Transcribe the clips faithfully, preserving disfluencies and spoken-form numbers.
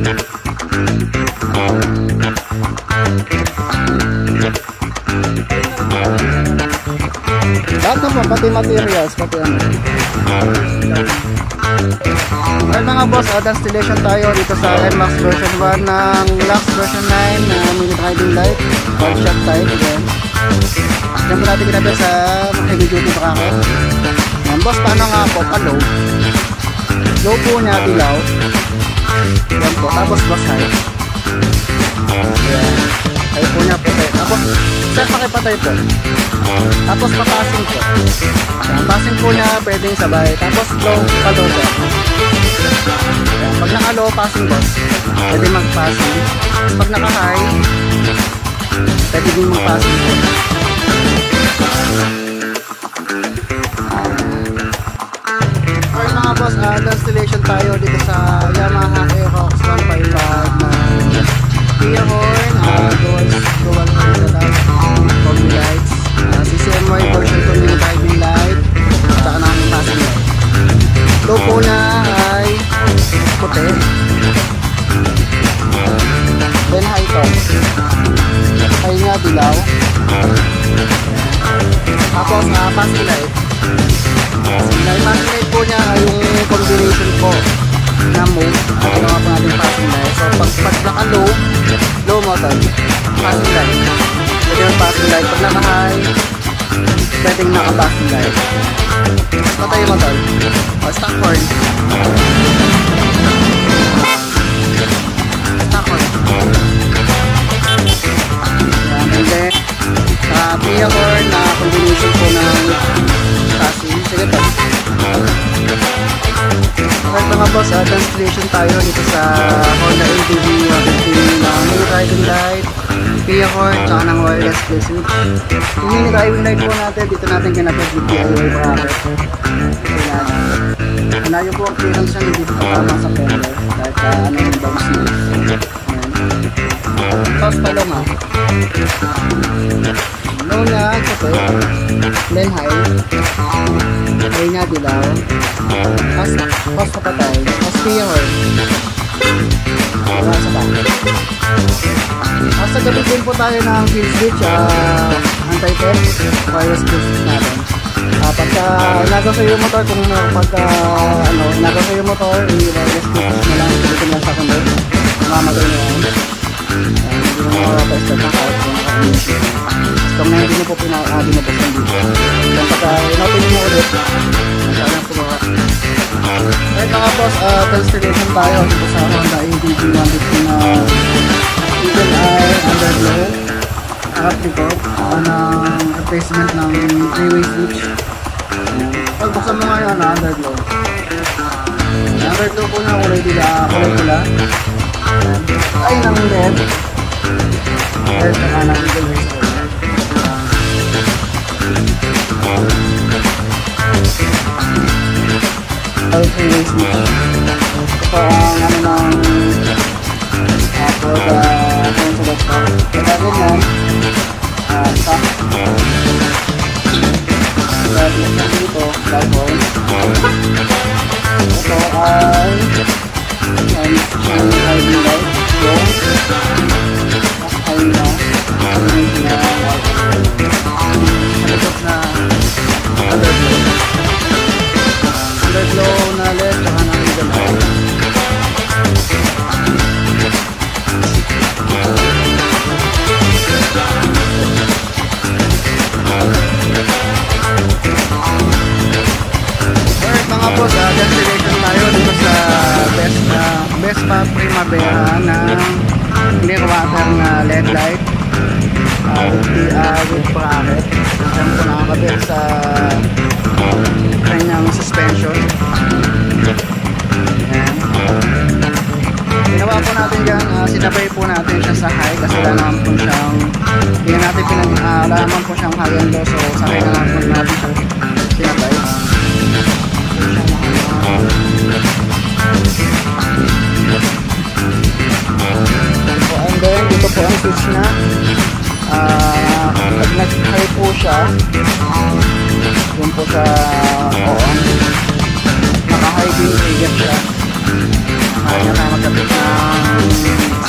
Lahat naman, pati materials, pati ano. Well mga boss, uh, installation tayo dito sa N MAX version one ng Lux version nine na uh, mini riding light, one shot type again. Diyan po natin ginagawa sa heavy duty bracket. Yan boss, paano nga po? Pa-low. Low po niya, dilaw. Yan po, tapos boss high. Yan. High po niya, patay. Tapos, set pakipatay po. Tapos pa-passing po. Yan, passing po niya, pwedeng sabay. Tapos low, pa-low po. Yan, pag naka-low, passing boss, pwede mag-passing. Pag naka-high, pwede din mag-passing po. Alright mga boss, uh, installation tayo dito sa Yamaha Aerox one fifty-five na Kia horn, uh, dual, dual horn na lang, combi lights, uh, C C M Y version two mini driving light, at saka namin passing light. Low po na ay puti, then high to, high nga dilaw. Tapos uh, passing light. Passing light. Passing light po niya ay yung combination po na mode at ginawa po natin passing light. So pag, pag naka-low, low motor, passing light. Pwede yung passing light. Pag naka-high, pwedeng naka-passing light. Patay yung motor. O, stock horn. Stock horn. Yan, and then Uh, Kia horn na combination po ng passing. Sige po. Alright mga boss, uh, installation tayo dito sa Honda A D V one fifty na mini driving light, Kia horn, tsaka ng wireless play switch. Yung mini driving light po natin, dito natin ginagad with D I Y bracket. Malayo po ang clearance siya, hindi po tama sa fender. Kahit uh, ano yung bounce niya. Tapos palong ha. Low na, puti, then high, high nga dilaw, tapos papatay, tapos Kia horn, wala sa back. Tapos nagamitin po tayo ng kill switch, uh, anti-theft, wireless kill switch natin. Uh, pagka nagaw sa yung motor, kung pagka ano, nagaw sa yung motor, i-wireless kill switch na lang, ito lang sa kundo, mamagay na yan. Hindi mo makapag-start ng kahit kung naka-mission. Kung na hindi mo po pinaka-adi na buksan dito. Kung pagka in-open mo ulit, nasa lang tumawa. Right mga boss, uh, installation tayo dito sa Honda A D V one fifty na Eagle Eye underglow. Apricot, uh, ng replacement ng three-way switch. Pag buksan mo ngayon na underglow. Underglow po na kulay dila, kulay pula. Ay ng L E D. L E D na ng Eagle Eye. three-way switch. Ito po ang ano ng uh, for the console stock. Kagagin yan. Uh, stock. Kagagin yan dito. Live-on. Ito ay and yung high light. Yung high na. High na white. Nalitot na underglow. Underglow na L E D saka na Eagle Eye. Alright mga boss, uh, destination tayo dito sa best na uh, best pa Primavera ng Clearwater na L E D light uh, with, the, uh, with bracket. Diyan po nakakabit sa kanyang suspension. Ayan. Ginawa po natin dyan, uh, sinabay po natin siya sa high kasi wala naman po siyang hindi natin pinag uh, wala naman po siyang high and low, so sa high na naman po natin siya sinabay. So, and then dito po ang switch na uh, pag nag-high po siya, yun po sa on, naka-high beam trigger siya. Kaya niya tayo magkabit ng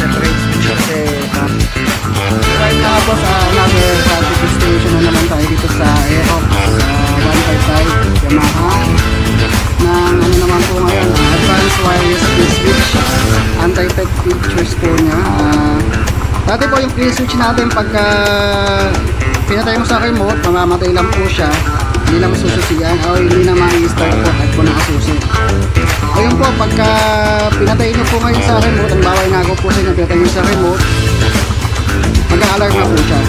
separate switch kasi right now po sa another traffic station na naman tayo dito sa Aerox uh, one fifty-five Yamaha ng ano naman po ngayon, uh, advanced wireless key switch, anti-tech features po niya. Uh, dati po yung key switch natin pagka pinatay mo sa remote, mamamatay lang po siya, hindi na masususian o hindi na ma-start po at po nakasusi. Ayun po, pagka pinatay nyo po ngayon sa remote, ang bawal nga po sa inyo, pinatay nyo sa remote, mag-a-alarm na po siya.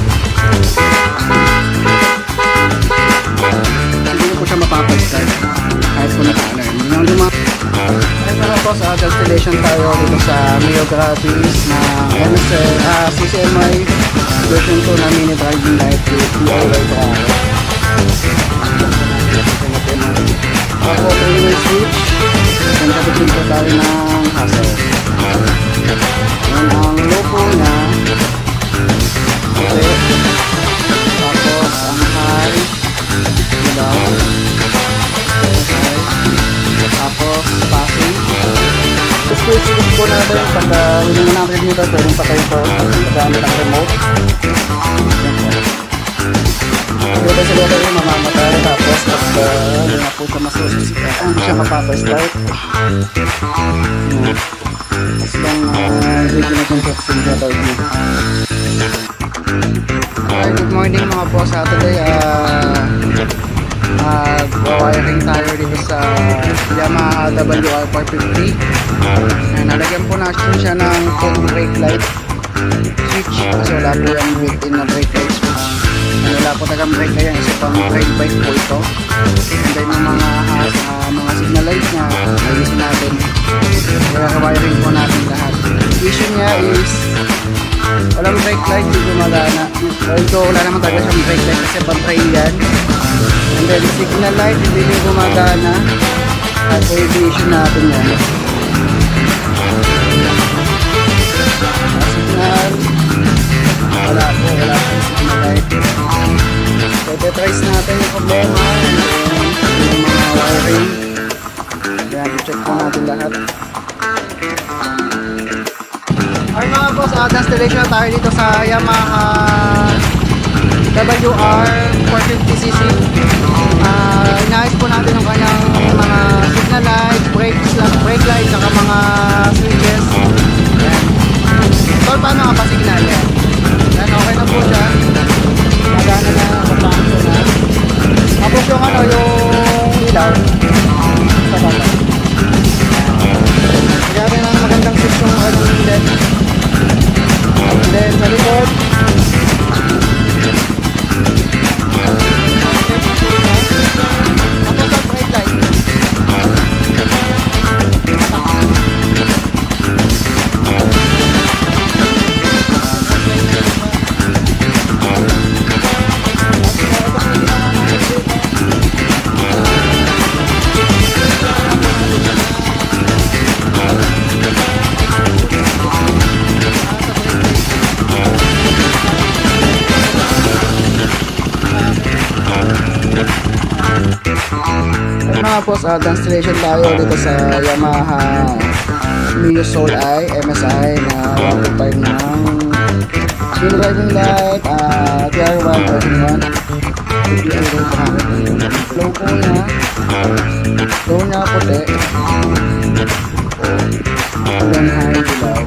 Hindi na po siya mapapag-start kahit po naka-alarm. Ayun na po, sa installation tayo dito sa Mio Gratis na M S L, uh, C C M I version two na mini driving light with D I Y driver. Ako po yung switch, then kapitin po tayo ng hassle. Yan ang logo na okay. Tapos ang high ilaw, okay. Tapos passing. Switch po natin pagka hindi na natin dito, pwedeng patay po pagkagamit ang remote. Dito sa dito yung mamamatay, tapos pagka hindi na po siya masususikan, hindi siya mapapastart. Tapos lang video na itong fixing na tawag niya. Hi, good morning mga po. Saturday uh, uh, wiring tayo dito sa Yamaha W R four fifty. Nalagyan po natin siya ng full brake light switch kasi wala po yung built-in na brake light switch. Wala po tagang brake light yan kasi pang brake bike po ito. And then yung mga, uh, mga signal lights na ayusin natin, kaya wiring po natin lahat. Issue niya is walang brake light, hindi gumagana. Ito wala naman talaga siyang brake light kasi pang-train yan. And then signal light hindi din gumagana at so yung issue natin yan. Signal wala po, wala po signal light. So i-trace natin yung problema and then yung mga wiring. Kaya i-check po natin lahat. Alright mga boss, uh, installation na tayo dito sa Yamaha W R four fifty C C. Uh, inaayos po natin yung kanyang mga signal light, brake, brake light, saka mga switches. Yan. So paano nga pa-signal yan? Yan, okay na po siya. Magana na, kapangso na. Tapos yung ano, yung ilaw sa baba. Kaya rin ang magandang switch yung ano yung L E D. And then sa likod tapos sa brake light. Mga boss, uh, installation tayo dito sa Yamaha Mio Soul I M S I na one point five ng mini driving light, uh, T R one version one. Flow po niya, flow niya puti, then high dilaw.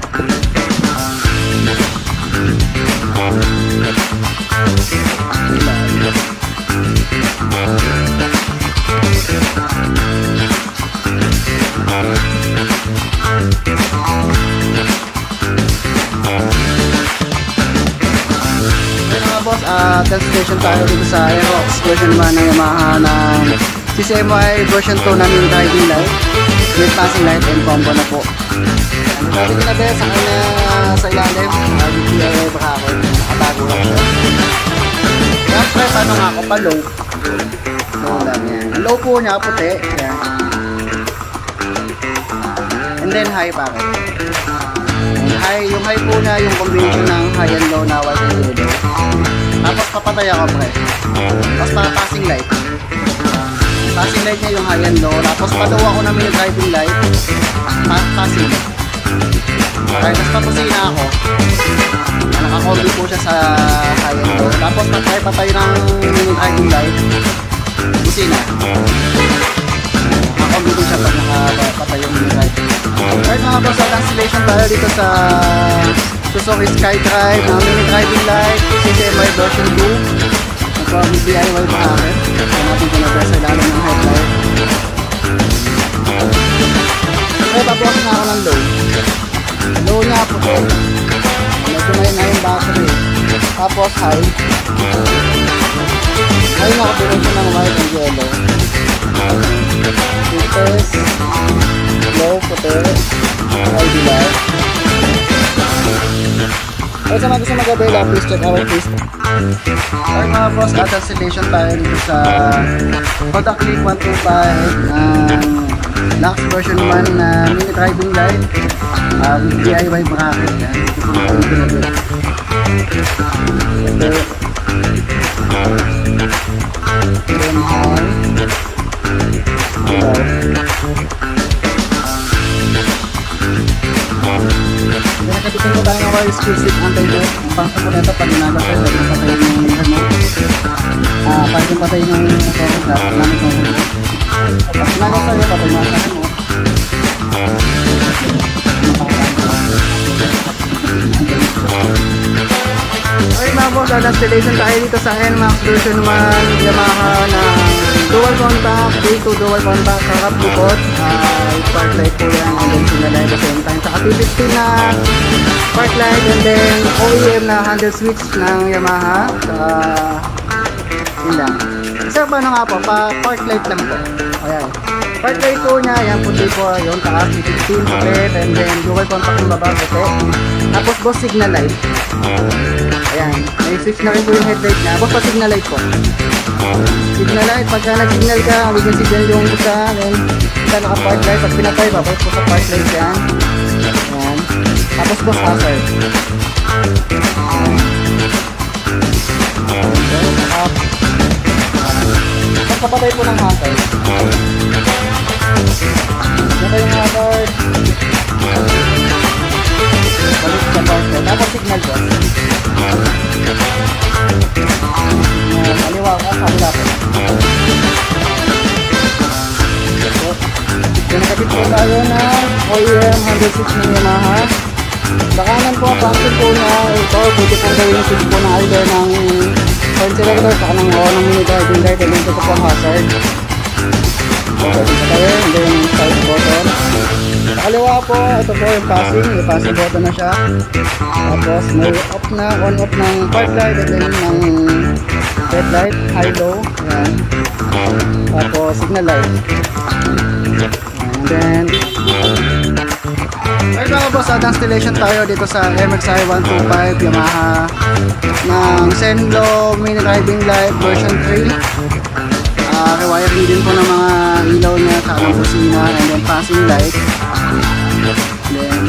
Boss, uh, test station tayo dito sa Aerox version one ng Yamaha ng C C M Y version two na mini driving light with passing light and combo na po. Ano sabi ko na ba sa kanya sa ilalim, uh, D I Y bracket, nakatago lang siya. Kaya pre, paano nga ako pa low? Low lang yan. Ang low po niya puti, yan. And then high packet. High, yung high po na yung combination ng high and low na white and yellow. Tapos papatay ako pre. Tapos para passing light. Passing light niya yung high and low. Tapos padaw ako na mini driving light. Pa passing. Okay, tapos papusina ako. Naka-combi po siya sa high-end low. Tapos patay-patay ng driving light. Busina. Naka-combi po siya pag nakapatay yung light. Alright mga boss, at installation tayo dito sa Suzuki SkyDrive na mini driving light C C M I version two. Nagpapag D I Y pa akin. Kaya natin pinabaya sa ilalim ng headlight. Okay, pabukas na ako ng low. Low niya po ito. Medyo may na yung battery. Tapos high. High na combination ng white and yellow. Test. Low, puti. High dilaw. Kaya sa mga gusto mag-abela, please check our Facebook. Okay mga boss, at installation tayo dito sa Kodak Click one twenty-five ng Lux version one na mini driving light uh, with D I Y bracket. Yan, ito po na yung pinagod. Ito. Then high. Dilaw. Nakatikin ko tayo ng wire exclusive anti-lock. Ang pangsa po nito pag ginagawa tayo, lagi patay yung remote. Ah, pag yung patay yung remote, lamit ng remote. Pag ginagawa tayo, patay mga sa remote. Okay mga boss, at installation tayo dito sa N MAX version one Yamaha na dual contact, day two dual contact, harap likod, uh, park light po yan, and then sinalay at the same time. Saka P fifteen na park light, and then O E M na handle switch ng Yamaha. Uh, yun lang. Isa pa na nga po, pa park light lang po. Ayan. Park light po niya, yan puti po, yung taas, P fifteen puti, and then dual contact yung baba puti. Tapos boss signal light. Ayan, may switch na rin po yung headlight niya. Boss pa signal light po. Signal light, pagka nag-signal ka, bigyan signal yung isa, then isa naka-park light, pag pinatay, babalik po sa park light yan. Ayan. Tapos boss hazard. Ayan. Ayan. Pagkapatay po ng hazard. Patay yung hazard. Balik sa park light. Tapos signal boss. Kaliwa ka, kabila po. So, nakabit po tayo na O E M one oh six ng Yamaha. Sa kanan po, function po na ito, pwede po gawin yung switch po na either ng point selector, saka ng O ng mini driving light, and then ito po po hazard. So, pwede po tayo, and then start button. Sa kaliwa po, ito po yung passing, yung passing button na siya. Tapos may off na, on off ng park light, and then ng headlight, high low, yan. Tapos signal light. And then right mga boss, at installation tayo dito sa M X I one twenty-five Yamaha ng Senlo mini driving light version three. Uh, rewiring din po ng mga ilaw niya, saka ng kusina, and then passing light. Then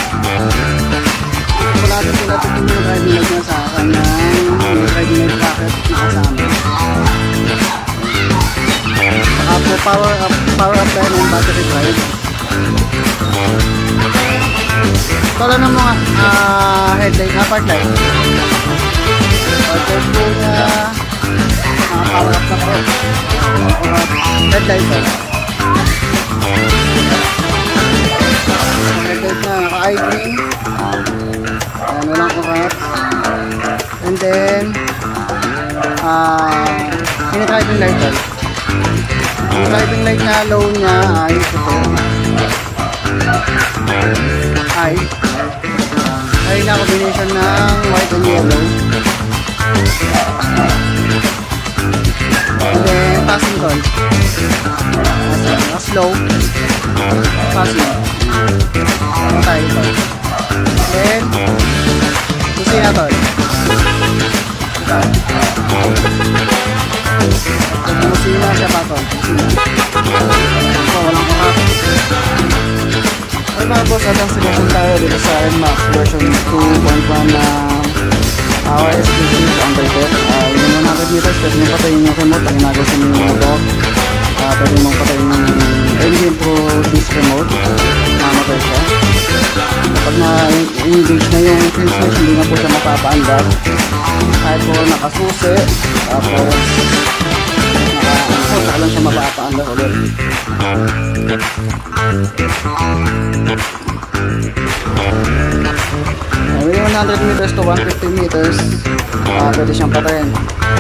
ito natin sila ito yung driving light niya sa akin ng driving light bracket na kasama. Saka po power up, power up tayo ng battery drive. Tala ng mga uh, headlight, na park light. Park light po niya, uh, power up na po. Uh, headlight po. Headlight na, naka-I green. Ayan, walang urat. And then, uh, yung driving light po. Yung driving light na low niya ay ito. Ay. Ay na combination ng white and yellow. And then passing call. Passing. Slow. Passing. Ano tayo ito? Then kusina tol. Ito. Kusina siya pa tol. Ito walang kurap. Ay mga boss, at ang selection tayo dito sa N MAX version two point one na our exclusive anti-theft. Uh, Hindi mo natin dito, pwede nyo patayin yung remote, ang ginagawa sa inyo yung motor. Uh, pwede mong patayin yung engine through this remote. Mamatay siya. Kapag na engage na yung kill switch, hindi na po siya mapapaandar. Kahit po nakasusi, tapos naka-ano, saka lang siya mapapaandar ulit. Uh, within one hundred meters to one hundred fifty meters, uh, pwede siyang patayin.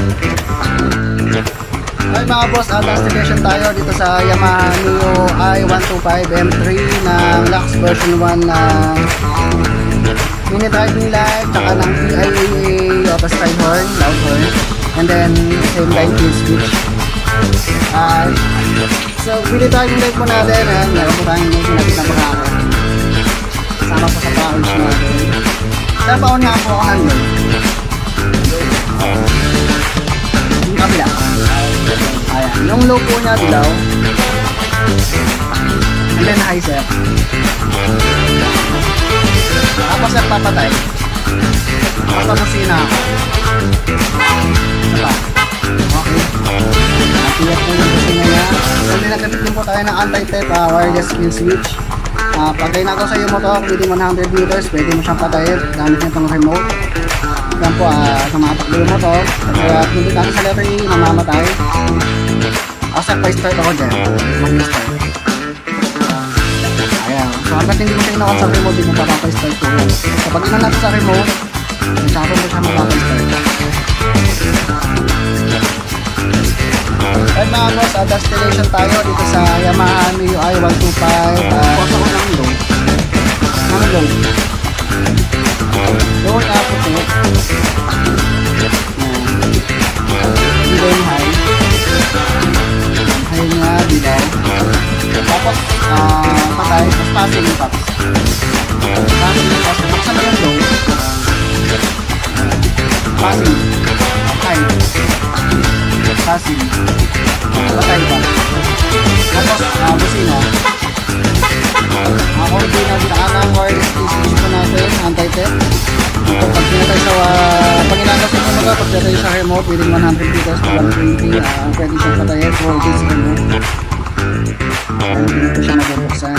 Ay mga boss, uh, destination tayo dito sa Yamaha Mio i one twenty-five M three ng Lux version one na mini driving light, tsaka ng P I A A of a side horn, loud horn, and then same line kill switch. Uh, so mini driving light po natin, and meron po tayong sinabit na pakaka. Sama po sa package natin. Kaya paon nga po ako nandun. Yung kabila. Ayan, yung low po niya dilaw. And then high set. Tapos set papatay. Tapos tapusina ako. Diba? Okay. Natiyat po yung busina niya. And then nagkapit din po tayo ng anti-tap uh, wireless kill switch. Uh, pagkay na ito sa iyong motor within one hundred meters, pwede mo siyang patayin gamit nitong remote. Yan po, uh, tumatakbo yung motor. Kaya hindi natin sa letter E, mamamatay. Asa pa-start ako dyan, mag-start. Ayan, so hanggat hindi mo siya inawan sa remote, hindi mo papapay-start po yun. So pag inan natin sa remote, tsaka po mo siya mapapay-start. Alright mga boss, uh, destination tayo dito sa Yamaha Mio i one twenty-five. Uh, Pasa ko ng low. Ng low. Low na po ito. And then high. High nga, dilaw. Tapos, uh, patay. Tapos passing yung paps. Passing yung paps. Buksan mo yung low. Passing. High. Passing. Patay pa. Tapos, uh, busina. Ako hindi na dinaanang wireless switch po natin, anti-tap. Pag pinatay sa, uh, pag inagasin mo mga, pag pinatay sa remote within one hundred meters to one twenty, uh, pwede siyang patayin for this remote. Ayan, hindi na po siya nabubuksan.